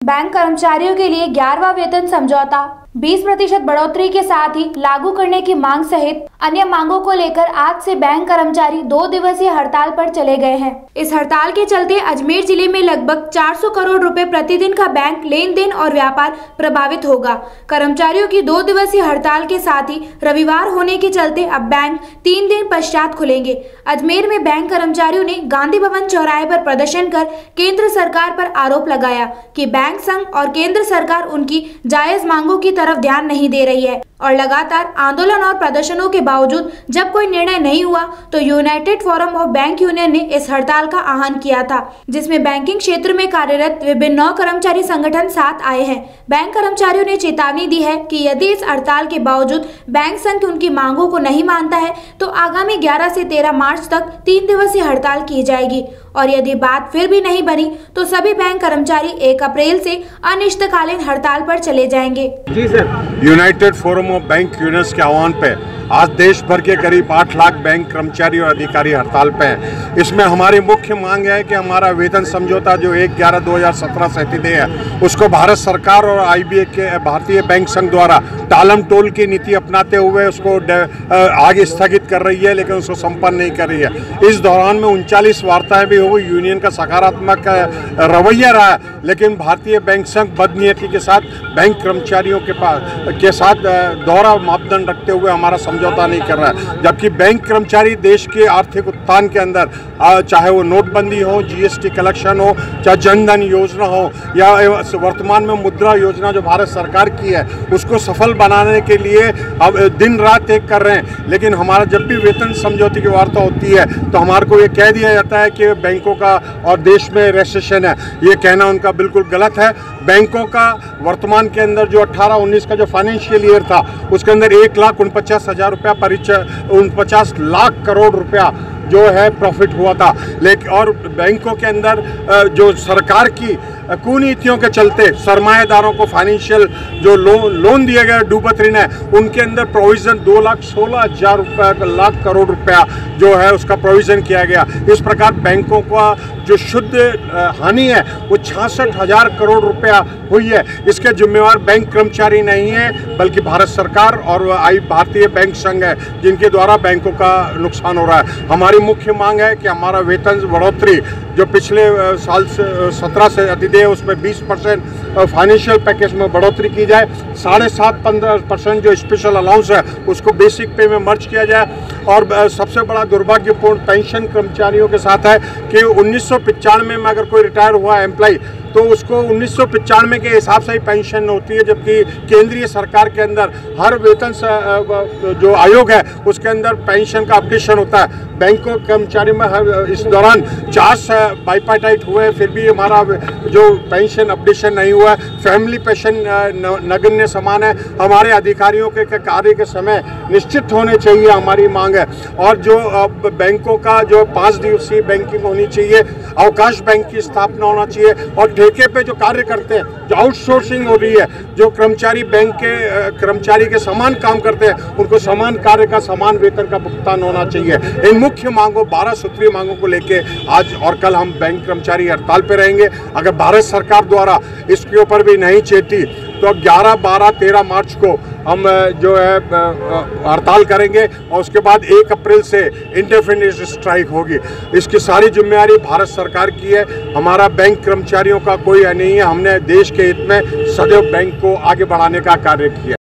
Bank कर्मचारियों के लिए 11वां वेतन समझौता 20% बढ़ोतरी के साथ ही लागू करने की मांग सहित अन्य मांगों को लेकर आज से बैंक कर्मचारी 2 दिवसीय हड़ताल पर चले गए हैं। इस हड़ताल के चलते अजमेर जिले में लगभग 400 करोड़ रुपए प्रतिदिन का बैंक लेन देन और व्यापार प्रभावित होगा। कर्मचारियों की 2 दिवसीय हड़ताल के साथ ही रविवार होने के चलते अब बैंक 3 दिन पश्चात खुलेंगे। अजमेर में बैंक कर्मचारियों ने गांधी भवन चौराहे पर प्रदर्शन कर केंद्र सरकार पर आरोप लगाया कि बैंक संघ और केंद्र सरकार उनकी जायज मांगों की तरफ ध्यान नहीं दे रही है और लगातार आंदोलन और प्रदर्शनों के बावजूद जब कोई निर्णय नहीं हुआ तो united forum of bank union ने इस हड़ताल का आह्वान किया था, जिसमें बैंकिंग क्षेत्र में कार्यरत विभिन्न 9 कर्मचारी संगठन साथ आए हैं। बैंक कर्मचारियों ने चेतावनी दी है कि यदि इस हड़ताल के बावजूद बैंक संघ उनकी मांगों को नहीं मानता है तो आगामी 11 से 13 मार्च तक 3 दिवसीय हड़ताल की जाएगी और यदि बात फिर भी नहीं बनी तो सभी बैंक कर्मचारी 1 अप्रैल से अनिश्चितकालीन हड़ताल पर चले जाएंगे। जी sir. United forum of bank unions के आह्वान पे आज देश भर के करीब 8 लाख बैंक कर्मचारी और अधिकारी हड़ताल पे हैं। इसमें हमारी मुख्य मांग है कि हमारा वेतन समझौता जो 1/11/2017 से तय है उसको भारत सरकार और IBA के भारतीय बैंक संघ द्वारा टालम टोल की नीति अपनाते हुए उसको आगे स्थगित कर रही है, लेकिन उसको संपन्न नहीं कर रही है। इस दौरान में 39 वार्ताएं भी हुई, यूनियन का सकारात्मक रवैया रहा, लेकिन भारतीय बैंक संघ बदनीयती के साथ बैंक कर्मचारियों के साथ दोहरा मापदंड रखते हुए हमारा समझौता नहीं कर रहा है। जबकि बैंक कर्मचारी देश के आर्थिक उत्थान के अंदर चाहे वो नोटबंदी हो, GST कलेक्शन हो, चाहे जनधन योजना हो या वर्तमान में मुद्रा योजना जो भारत सरकार की है उसको सफल बनाने के लिए अब दिन रात एक कर रहे हैं। लेकिन हमारा जब भी वेतन समझौते की वार्ता होती है तो हमारे को ये कह दिया जाता है कि बैंकों का और देश में रेसेशन है। ये कहना उनका बिल्कुल गलत है। बैंकों का वर्तमान के अंदर जो 18-19 का जो फाइनेंशियल ईयर था उसके अंदर 1,49,000 रुपया 49 लाख करोड़ रुपया जो है प्रॉफिट हुआ था। लेकिन और बैंकों के अंदर जो सरकार की कुनीतियों के चलते सरमाएदारों को फाइनेंशियल जो लोन दिए गए डूबत ऋण है उनके अंदर प्रोविज़न 2,16,000 लाख करोड़ रुपया जो है उसका प्रोविज़न किया गया। इस प्रकार बैंकों का जो शुद्ध हानि है वो 66,000 करोड़ रुपया हुई है। इसके जिम्मेवार बैंक कर्मचारी नहीं है बल्कि भारत सरकार और भारतीय बैंक संघ है, जिनके द्वारा बैंकों का नुकसान हो रहा है। हमारी मुख्य मांग है कि हमारा वेतन बढ़ोतरी जो पिछले साल से 17 से अतिदेय है उसमें 20% फाइनेंशियल पैकेज में बढ़ोतरी की जाए, 7.5-15% जो स्पेशल अलाउंस है उसको बेसिक पे में मर्ज किया जाए। और सबसे बड़ा दुर्भाग्यपूर्ण पेंशन कर्मचारियों के साथ है कि 1995 में अगर कोई रिटायर हुआ एम्प्लॉय तो उसको 1995 के हिसाब से ही पेंशन होती है, जबकि केंद्रीय सरकार के अंदर हर वेतन जो आयोग है उसके अंदर पेंशन का अपडेशन होता है। बैंकों कर्मचारी में हर इस दौरान 4 बाइपाटाइट हुए फिर भी हमारा जो पेंशन अपडेशन नहीं हुआ है। फैमिली पेंशन नगण्य समान है। हमारे अधिकारियों के कार्य के समय निश्चित होने चाहिए, हमारी मांग है। और जो बैंकों का जो 5 दिवसीय बैंकिंग होनी चाहिए, अवकाश बैंक की स्थापना होना चाहिए और ठेके पे जो कार्य करते हैं, जो आउटसोर्सिंग हो रही है, जो कर्मचारी बैंक के कर्मचारी के समान काम करते हैं उनको समान कार्य का समान वेतन का भुगतान होना चाहिए। इन मुख्य मांगों 12 सूत्रीय मांगों को लेके आज और कल हम बैंक कर्मचारी हड़ताल पे रहेंगे। अगर भारत सरकार द्वारा इसके ऊपर भी नहीं चेती तो 11, 12, 13 मार्च को हम जो है हड़ताल करेंगे और उसके बाद 1 अप्रैल से इंडेफिनिट स्ट्राइक होगी। इसकी सारी जिम्मेदारी भारत सरकार की है। हमारा बैंक कर्मचारियों का कोई नहीं है। हमने देश के हित में सदैव बैंक को आगे बढ़ाने का कार्य किया।